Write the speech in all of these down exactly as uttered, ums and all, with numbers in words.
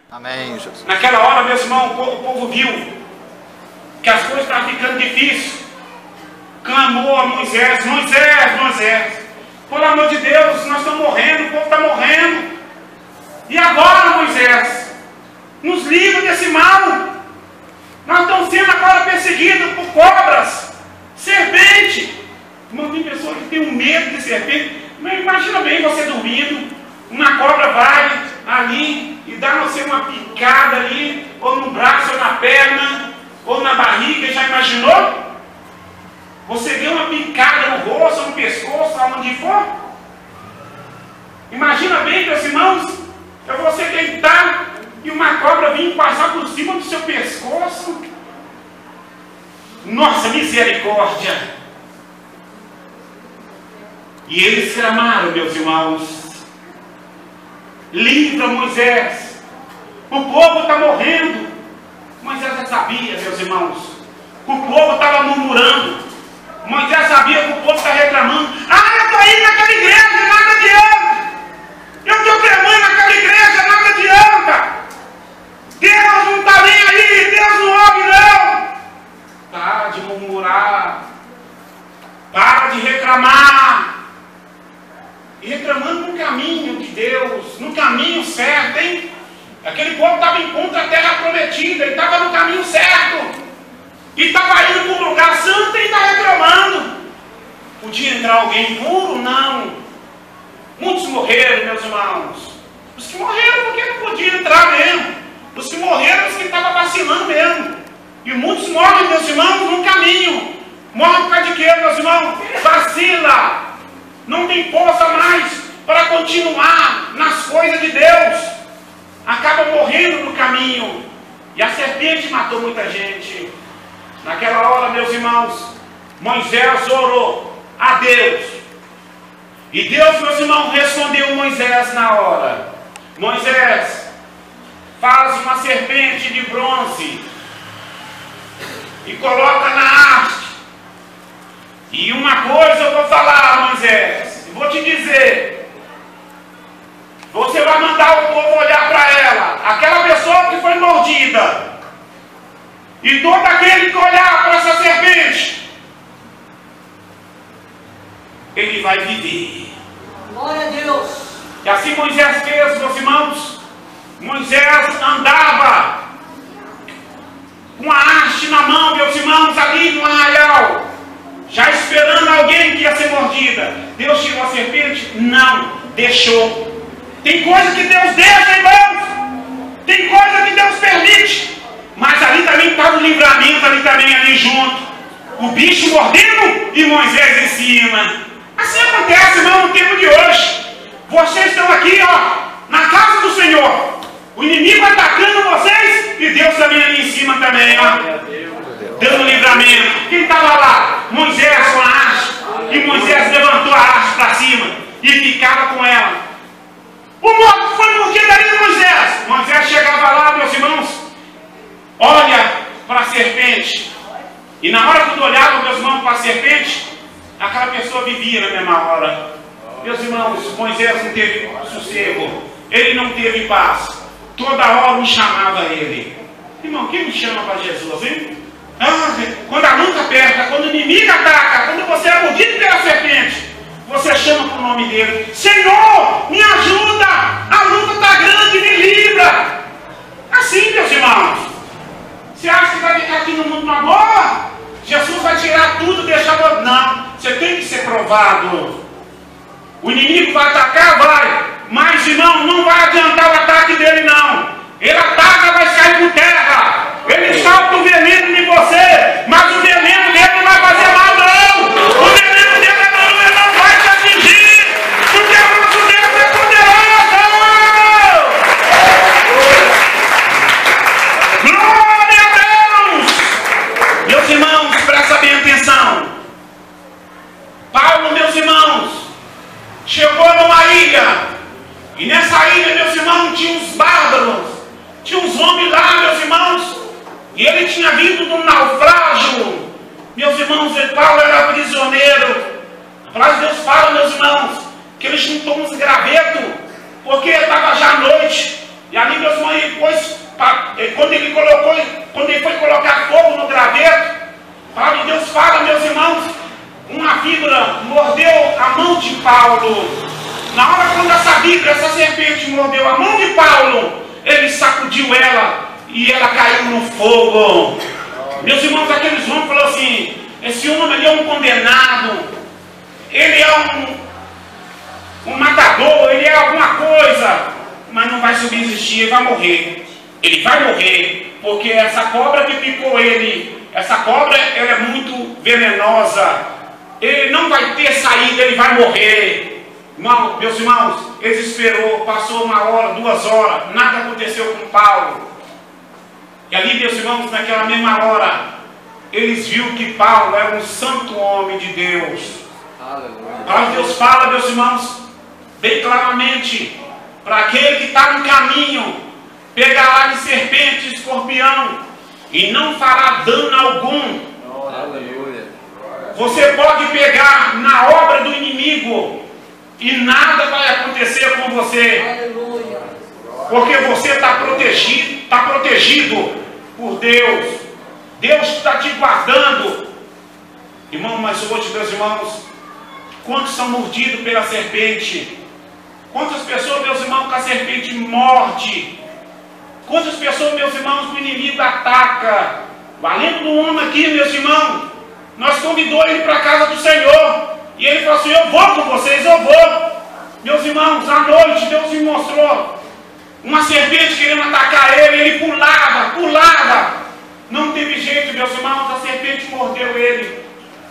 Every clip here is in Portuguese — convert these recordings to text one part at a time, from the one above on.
Amém, Jesus. Naquela hora, meu irmão, o povo, o povo viu que as coisas estavam ficando difíceis. Clamou a Moisés: Moisés, Moisés, pelo amor de Deus, nós estamos morrendo, o povo está morrendo. E agora, Moisés, nos livra desse mal. Nós estamos sendo agora perseguidos por cobras, serpente. Irmão, tem pessoa que tem um medo de serpente. Mas imagina bem você dormindo, uma cobra vai ali e dá você uma picada ali, ou no braço, ou na perna, ou na barriga. Já imaginou? Você deu uma picada no rosto, no pescoço, aonde for. Imagina bem, meus irmãos, é você deitar e uma cobra vir passar por cima do seu pescoço. Nossa, misericórdia! E eles clamaram, meus irmãos: livra, Moisés, o povo está morrendo. Moisés já sabia, meus irmãos, o povo estava murmurando. Moisés sabia que o povo está reclamando: ah, eu estou indo naquela igreja, nada adianta. Eu estou clamando naquela igreja, nada adianta. Deus não está nem aí, Deus não ouve não. Para de murmurar, para de reclamar. E reclamando no caminho de Deus, no caminho certo, hein? Aquele povo estava em contra a terra prometida, ele estava no caminho certo. E estava indo para um lugar santo e está reclamando. Podia entrar alguém puro? Não. Muitos morreram, meus irmãos. Os que morreram porque não podiam entrar mesmo. Os que morreram, os que estavam vacilando mesmo. E muitos morrem, meus irmãos, no caminho. Morrem por causa de quê, meus irmãos? Vacila. Não tem força mais para continuar nas coisas de Deus. Acaba morrendo no caminho. E a serpente matou muita gente. Naquela hora, meus irmãos, Moisés orou a Deus. E Deus, meus irmãos, respondeu Moisés na hora: Moisés, faz uma serpente de bronze e coloca na haste. E uma coisa eu vou falar, Moisés, vou te dizer: você vai mandar o povo olhar para ela, aquela pessoa que foi mordida, e todo aquele que olhar para essa serpente, ele vai viver. Glória a Deus. E assim Moisés fez, meus irmãos. Moisés andava com a haste na mão, meus irmãos, ali no arraial, já esperando alguém que ia ser mordida. Deus tirou a serpente? Não, deixou. Tem coisa que Deus deixa, irmãos. Tem coisa que Deus permite. Mas ali também estava o livramento, ali também, ali junto. O bicho mordendo e Moisés em cima. Assim acontece, irmão, no tempo de hoje. Vocês estão aqui, ó, na casa do Senhor. O inimigo atacando vocês e Deus também ali em cima também, ó, dando livramento. Quem estava lá? Moisés com a haste. E Moisés levantou a haste para cima e ficava com ela. O morto foi mordido ali, Moisés. Moisés chegava lá, meus irmãos, olha para a serpente. E na hora que eu olhava, meus irmãos, para a serpente, aquela pessoa vivia na mesma hora. Meus irmãos, Moisés não teve sossego. Ele não teve paz. Toda hora um chamava ele. Irmão, quem me chama para Jesus, hein? Ah, quando a luta aperta, quando o inimigo ataca, quando você é mordido pela serpente, você chama para o nome dele: Senhor, me ajuda, a luta está grande, me livra. Assim, meus irmãos. Você acha que vai ficar aqui no mundo na boa? Jesus vai tirar tudo, deixar... Não, você tem que ser provado. O inimigo vai atacar? Vai. Mas, irmão, não vai adiantar o ataque dele, não. Ele ataca, vai sair por terra. Ele salta o veneno em você, mas o veneno dele não vai fazer mal, não. O veneno dele não, ele não vai te atingir, porque o nosso Deus é poderoso. Glória a Deus. Meus irmãos, presta bem atenção. Paulo, meus irmãos, chegou numa ilha. E nessa ilha, meus irmãos, tinha uns bárbaros, tinha uns homens lá, meus irmãos, e ele tinha vindo de um naufrágio. Meus irmãos, e Paulo era prisioneiro. A palavra de Deus fala, meus irmãos, que ele juntou uns gravetos, porque estava já à noite, E ali, meus irmãos, depois, quando ele colocou, quando ele foi colocar fogo no graveto, a palavra de Deus fala, meus irmãos, uma víbora mordeu a mão de Paulo. Na hora quando essa víbora, essa serpente mordeu a mão de Paulo, ele sacudiu ela e ela caiu no fogo. Meus irmãos, aqueles homens falaram assim: esse homem ele é um condenado, ele é um, um matador, ele é alguma coisa, mas não vai subsistir, ele vai morrer. Ele vai morrer, porque essa cobra que picou ele, essa cobra ela é muito venenosa, ele não vai ter saída, ele vai morrer. Irmão, meus irmãos, ele esperou, passou uma hora, duas horas, nada aconteceu com Paulo. E ali, meus irmãos, naquela mesma hora, eles viram que Paulo era um santo homem de Deus. A palavra de Deus fala, meus irmãos, bem claramente, para aquele que está no caminho, pegará de serpente e escorpião, e não fará dano algum. Aleluia. Você pode pegar na obra do inimigo, e nada vai acontecer com você. Aleluia. Porque você está protegido, está protegido por Deus. Deus está te guardando. Irmão, mas hoje, meus irmãos, quantos são mordidos pela serpente? Quantas pessoas, meus irmãos, que a serpente morde? Quantas pessoas, meus irmãos, que o inimigo ataca? Valendo do homem aqui, meus irmãos, nós convidou ele para a casa do Senhor. E ele falou assim: eu vou com vocês, eu vou. Meus irmãos, à noite Deus me mostrou uma serpente querendo atacar ele. Ele pulava, pulava. Não teve jeito, meus irmãos, a serpente mordeu ele.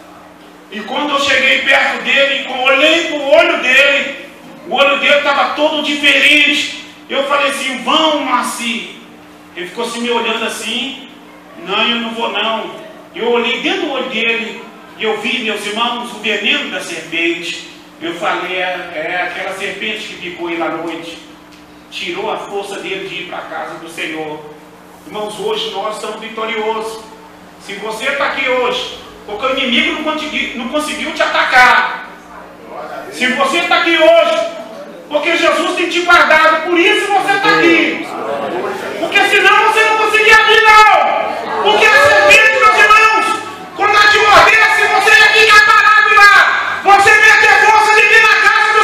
E quando eu cheguei perto dele, olhei para o olho dele, o olho dele estava todo diferente. Eu falei assim: vão, Marci. Ele ficou assim me olhando assim: não, eu não vou não. Eu olhei dentro do olho dele e eu vi, meus irmãos, o veneno da serpente. Eu falei: é, é aquela serpente que picou ele à noite, tirou a força dele de ir para a casa do Senhor. Irmãos, hoje nós estamos vitoriosos. Se você está aqui hoje porque o inimigo não conseguiu, não conseguiu te atacar, se você está aqui hoje porque Jesus tem te guardado, por isso você está aqui. Porque senão você não conseguia vir, não. Porque a serpente, meus irmãos, quando ela te mordesse, você ia ficar parado lá. Você ia ter força de vir na casa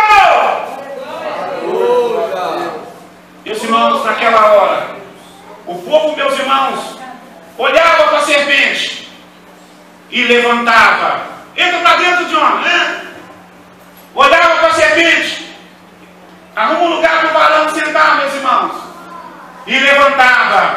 do Senhor. Meus irmãos, naquela hora, o povo, meus irmãos, olhava para a serpente e levantava. Entra para dentro, John, né? Olhava para a serpente, arruma um lugar para o varão sentar, meus irmãos, e levantava.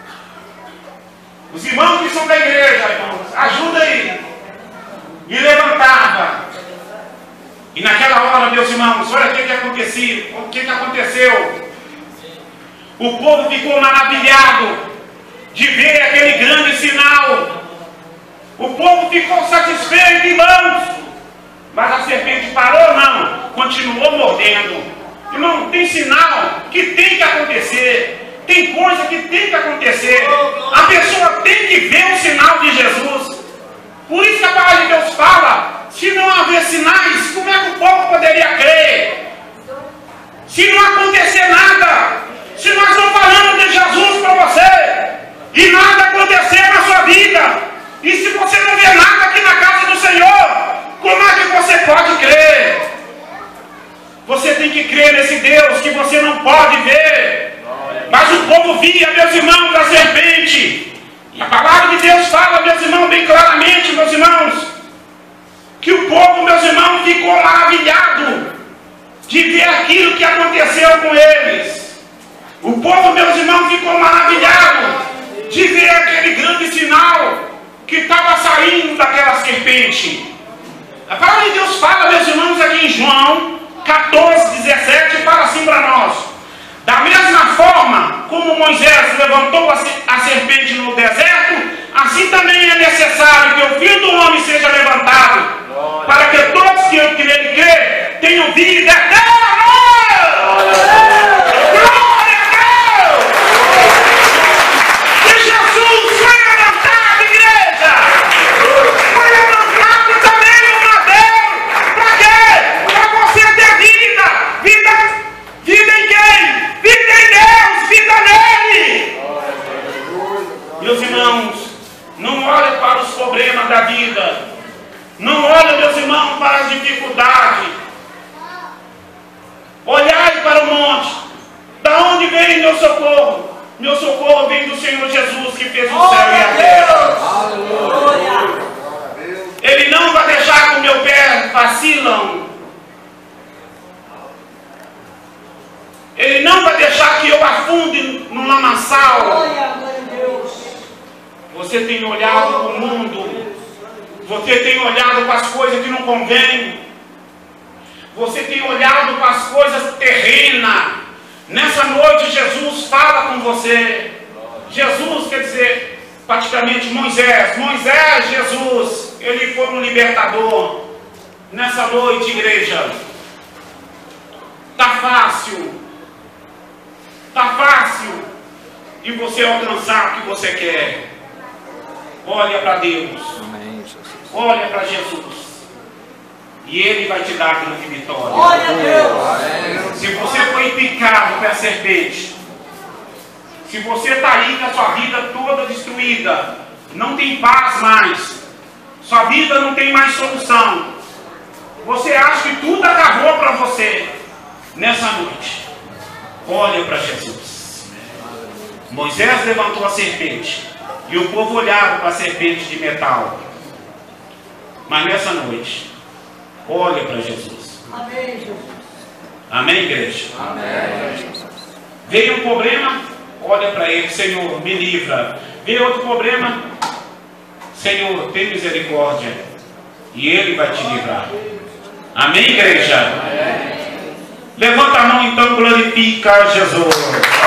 Os irmãos que são da igreja, irmãos, ajuda aí. E levantava. E naquela hora, meus irmãos, olha o que, que acontecia, o que, que aconteceu. O povo ficou maravilhado de ver aquele grande sinal. O povo ficou satisfeito, irmãos. Mas a serpente parou? Não. Continuou mordendo. Irmão, tem sinal que tem que acontecer. Tem coisa que tem que acontecer. A pessoa tem que ver o sinal de Jesus. Por isso que a palavra de Deus fala: se não haver sinais, como é que o povo poderia crer? Se não acontecer nada, se nós não falamos de Jesus para você e nada acontecer na sua vida, e se você não vê nada aqui na casa do Senhor, como é que você pode crer? Você tem que crer nesse Deus que você não pode ver. Mas o povo via, meus irmãos, a serpente. E a palavra de Deus fala, meus irmãos, bem claramente, meus irmãos, que o povo, meus irmãos, ficou maravilhado de ver aquilo que aconteceu com eles. O povo, meus irmãos, ficou maravilhado de ver aquele grande sinal que estava saindo daquela serpente. A palavra de Deus fala, meus irmãos, aqui em João quatorze, dezessete, fala assim para nós: da mesma forma como Moisés levantou a serpente no deserto, assim também é necessário que o Filho do Homem seja levantado, para que todos que nele crê tenham vida eterna. Vida em quem? Vida em Deus! afunde no lamaçal. Glória, glória a Deus. Você tem olhado para o mundo. Você tem olhado para as coisas que não convêm. Você tem olhado para as coisas terrenas. Nessa noite Jesus fala com você. Jesus quer dizer praticamente Moisés. Moisés, Jesus, ele foi um libertador. Nessa noite, igreja, está fácil. Está fácil. E você alcançar o que você quer. Olha para Deus. Olha para Jesus. E Ele vai te dar a grande vitória. Glória a Deus. Se você foi picado pela serpente, se você está aí com a sua vida toda destruída, não tem paz mais, sua vida não tem mais solução, você acha que tudo acabou para você, nessa noite, olha para Jesus. Moisés levantou a serpente e o povo olhava para a serpente de metal. Mas nessa noite, olha para Jesus. Amém, Jesus. Amém, igreja? Amém. Veio um problema, olha para Ele. Senhor, me livra. Veio outro problema, Senhor, tem misericórdia. E Ele vai te livrar. Amém, igreja? Amém. Levanta a mão então, glorifica Jesus.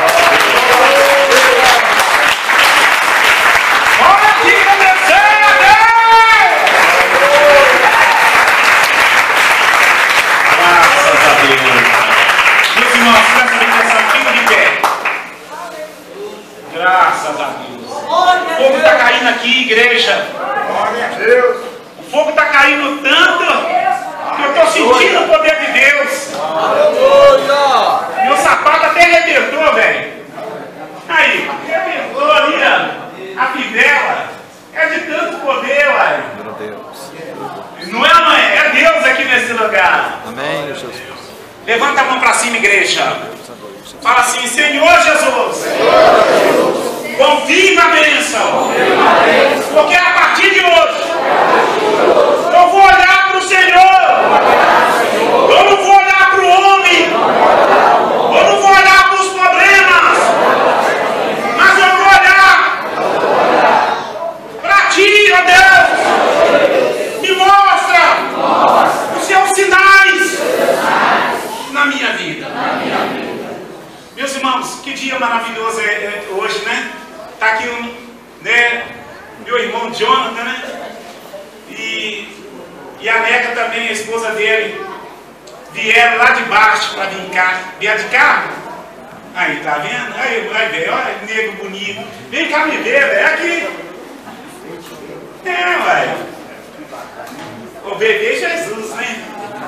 Graças a Deus. O fogo está caindo aqui, igreja. Glória a Deus. O fogo está caindo tanto que eu estou sentindo o poder de Deus. Aleluia. Meu sapato até arrebentou, velho. Aí, arrebentou ali, ó. A fivela. É de tanto poder, uai. Meu Deus. Não é, mãe? É Deus aqui nesse lugar. Amém, Jesus. Levanta a mão para cima, igreja. Fala assim, Senhor Jesus, confie na bênção, porque a partir de hoje eu vou olhar para o Senhor, eu não vou olhar para o homem, eu não vou olhar para os problemas, mas eu vou olhar para Ti, ó Deus. Me mostra os Seus sinais na minha vida. Meus irmãos, que dia maravilhoso é, é hoje, né? Está aqui um, né, meu irmão Jonathan, né? E, e a Neca também, a esposa dele, vieram lá de baixo para vir cá. Vieram de carro? Aí, tá vendo? Aí, vai ver, olha, negro bonito. Vem cá me ver, velho, aqui. É, vai. O bebê Jesus, né?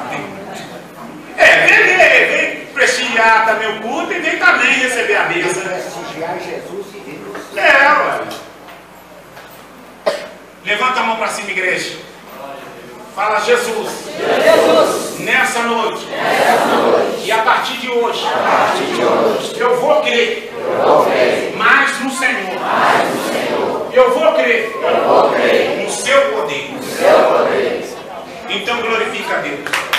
É, vem, vem, vem prestigiar também o culto e vem também receber a bênção. Prestigiar Jesus e Deus. É, ué. Levanta a mão para cima, igreja. Fala, Jesus. Jesus. Nessa noite. Nessa noite. E a partir de hoje. A partir de hoje. Eu vou crer. Eu vou crer. Mais no Senhor. Mais no Senhor. Eu vou crer. Eu vou crer. No seu poder. No seu poder. Então glorifica a Deus.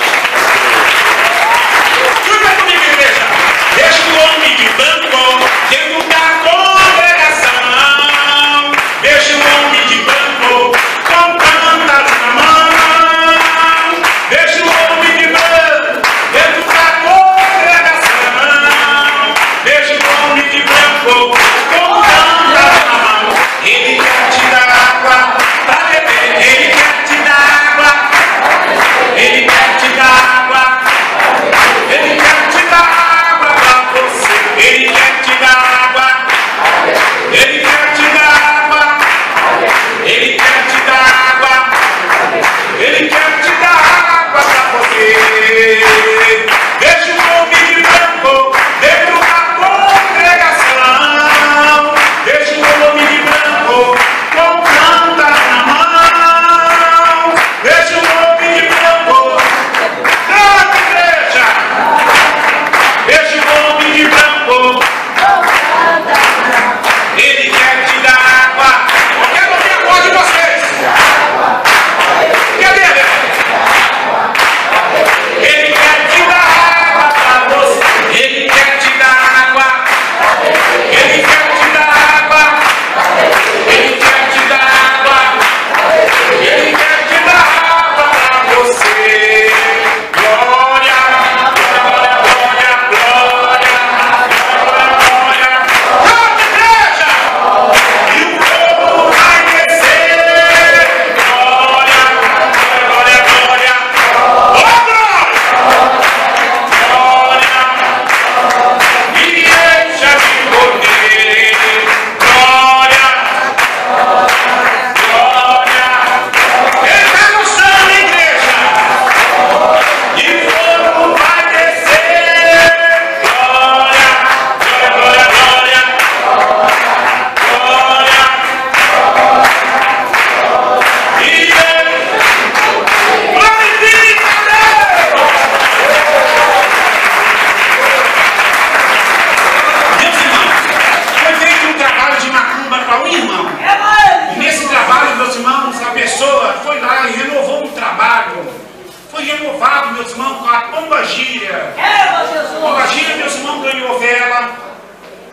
Fica comigo, igreja. Deixa o homem de banco dentro da congregação. Deixa o homem de banco com cantas na mão. Deixa o homem de banco dentro da congregação. Deixa o homem de banco com cantas na mão. Ele quer te dar água para beber. Ele quer te dar água. Ele quer te dar água. Ele quer te dar água para você. Ele quer te dar água. Ele quer te dar água. Ele quer te dar água. Ele quer te dar água para você. Deixa o homem de branco dentro da congregação.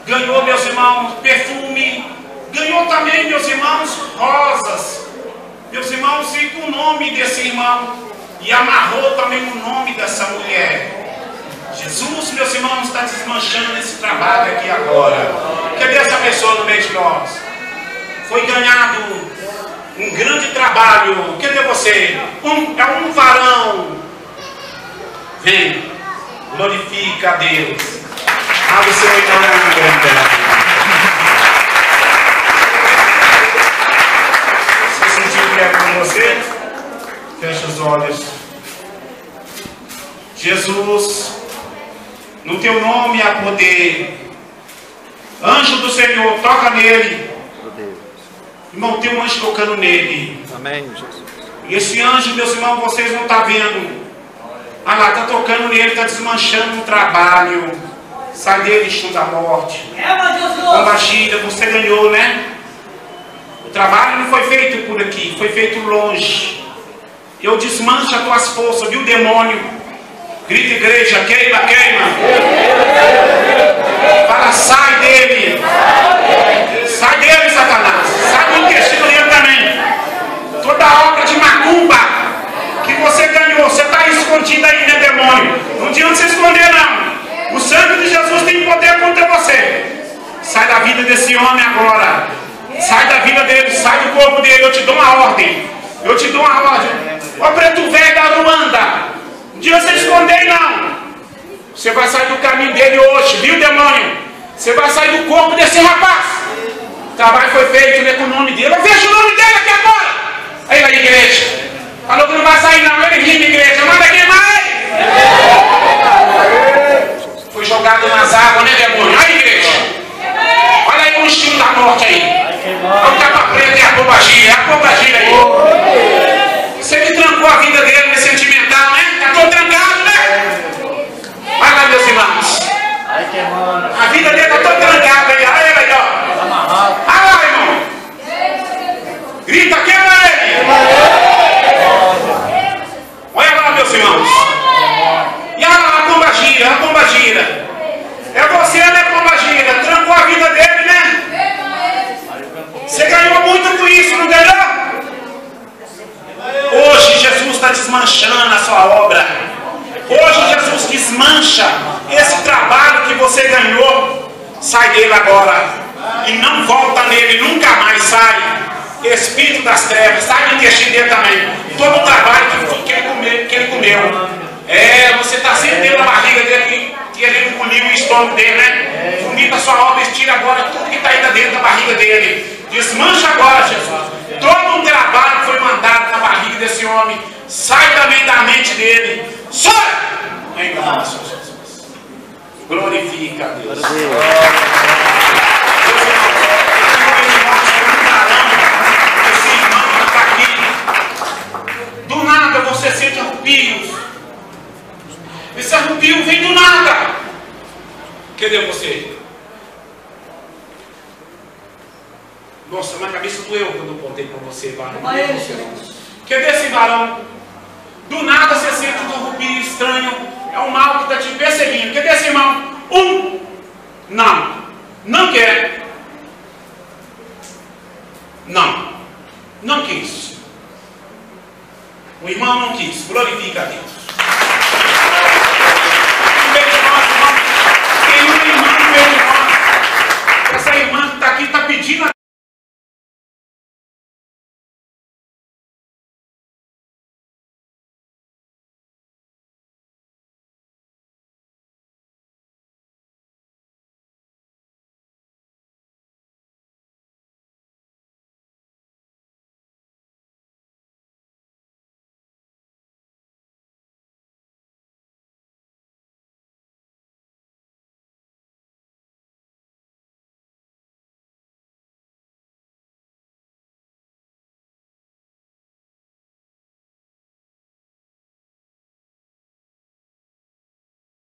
ganhou, meus irmãos, perfume, ganhou também, meus irmãos, rosas. Meus irmãos, e com o nome desse irmão, e amarrou também o nome dessa mulher. Jesus, meus irmãos, está desmanchando esse trabalho aqui agora. Cadê essa pessoa no meio de nós? Foi ganhado um grande trabalho. Cadê você? Um, é um varão. Vem, glorifica a Deus. Abre o seu nome, grande. Se sentir que é com você, fecha os olhos. Jesus, no teu nome há poder. Anjo do Senhor, toca nele. Irmão, tem um anjo tocando nele. Amém, Jesus. E esse anjo, meus irmãos, vocês não estão vendo. Ah lá, está tocando nele, está desmanchando um trabalho. Sai dele, estilo da morte. Combagira, você ganhou, né? O trabalho não foi feito por aqui, foi feito longe. Eu desmancho as tuas forças, viu, demônio? Grita, igreja, queima, queima. Fala, sai dele. Sai dele, Satanás. Sai do intestino dele também. Toda obra de macumba que você ganhou, você está escondido aí, né, demônio? Não adianta você esconder, não. O sangue de Jesus tem poder contra você. Sai da vida desse homem agora. Sai da vida dele, sai do corpo dele. Eu te dou uma ordem. Eu te dou uma ordem. Ó preto velho da Ruanda. Não adianta você esconder, não. Você vai sair do caminho dele hoje, viu, demônio? Você vai sair do corpo desse rapaz. O trabalho foi feito, né, com o nome dele. Eu vejo o nome dele aqui agora. Aí na igreja. Falou que não vai sair, não. Ele rima, igreja. Manda queimar ele. Foi jogado nas águas, né, demônio? Aí, igreja. Olha aí o estilo da morte aí. Olha o capa preta e a pombagira. A pombagira aí. Você que trancou a vida dele, né, sentimental, né? Tá todo trancado, né? Olha lá, meus irmãos. A vida dele tá toda trancada aí. Olha ele aí, ó. Olha lá, irmão. Grita, queima ele. Olha lá, meus irmãos. E olha lá, a pombagira, a pombagira. É você, né, pombagira? Trancou a vida dele, né? Você ganhou muito com isso, não ganhou? Hoje Jesus está desmanchando a sua obra. Hoje Jesus desmancha esse trabalho que você ganhou. Sai dele agora. E não volta nele, nunca mais sai. Espírito das trevas, sai do intestino dele também. Todo o trabalho que, que, ele, comeu, que ele comeu. É, você está sempre dentro da barriga dele, que ele engoliu o estômago dele, né? Vomita a sua obra, tira agora tudo que está ainda dentro da barriga dele. Desmancha agora, Jesus. Todo um trabalho foi mandado na barriga desse homem. Sai também da mente dele. Sai! Em nome de Jesus. Glorifica a Deus. Do nada você sente arrupios. Esse arrupio vem do nada. Cadê você? Nossa, minha cabeça doeu quando eu contei para você, varão. Cadê esse varão? Do nada você sente um arrupio estranho. É um mal que está te perseguindo. Cadê esse irmão? Um.